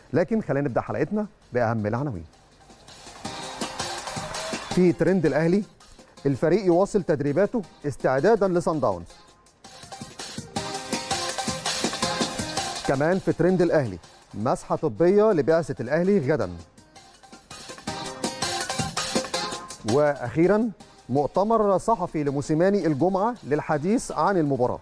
لكن خلينا نبدا حلقتنا باهم العناوين. في ترند الاهلي، الفريق يواصل تدريباته استعدادا لصن داونز. كمان في ترند الاهلي، مسحه طبيه لبعثه الاهلي غدا. واخيرا مؤتمر صحفي لموسيماني الجمعه للحديث عن المباراه.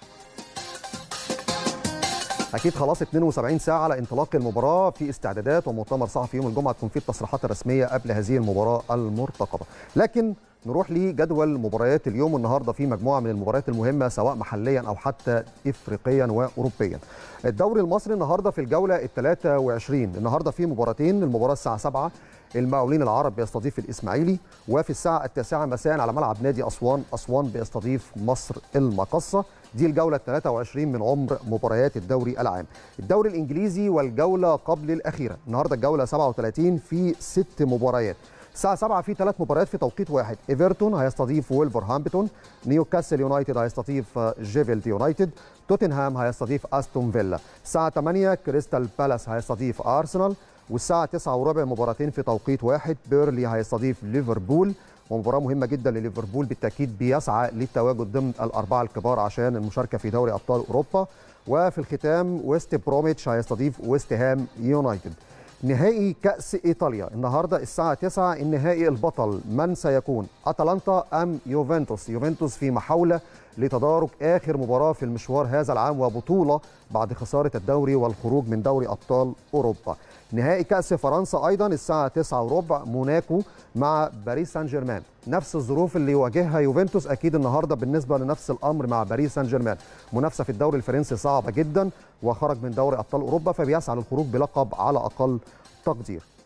اكيد خلاص 72 ساعه على انطلاق المباراه، في استعدادات ومؤتمر صحفي يوم الجمعه تكون فيه التصريحات الرسميه قبل هذه المباراه المرتقبه. لكن نروح لجدول مباريات اليوم. النهارده في مجموعه من المباريات المهمه سواء محليا او حتى افريقيا واوروبيا. الدوري المصري النهارده في الجوله ال 23، النهارده في مباراتين. المباراه الساعه 7 المقاولين العرب بيستضيف الاسماعيلي، وفي الساعه 9 مساء على ملعب نادي اسوان بيستضيف مصر المقصه. دي الجوله ال 23 من عمر مباريات الدوري العام. الدوري الانجليزي والجوله قبل الاخيره، النهارده الجوله 37 في 6 مباريات. الساعه 7 في 3 مباريات في توقيت واحد. ايفرتون هيستضيف وولفرهامبتون، نيوكاسل يونايتد هيستضيف جيفيلد يونايتد، توتنهام هيستضيف استون فيلا. الساعه 8 كريستال بالاس هيستضيف ارسنال، والساعه 9 وربع مباراتين في توقيت واحد. بيرلي هيستضيف ليفربول، ومباراه مهمه جدا لليفربول بالتاكيد، بيسعى للتواجد ضمن الاربعه الكبار عشان المشاركه في دوري ابطال اوروبا. وفي الختام ويست بروميتش هيستضيف ويست هام يونايتد. نهائي كأس إيطاليا النهارده الساعة 9، النهائي البطل من سيكون؟ أتلانتا أم يوفنتوس؟ يوفنتوس في محاولة لتدارك آخر مباراة في المشوار هذا العام وبطولة بعد خسارة الدوري والخروج من دوري أبطال أوروبا. نهائي كأس فرنسا أيضا الساعة 9 وربع، موناكو مع باريس سان جيرمان. نفس الظروف اللي يواجهها يوفنتوس أكيد النهارده بالنسبة لنفس الأمر مع باريس سان جيرمان. منافسة في الدوري الفرنسي صعبة جدا، وخرج من دوري أبطال أوروبا فبيسعى للخروج بلقب على أقل تقدير.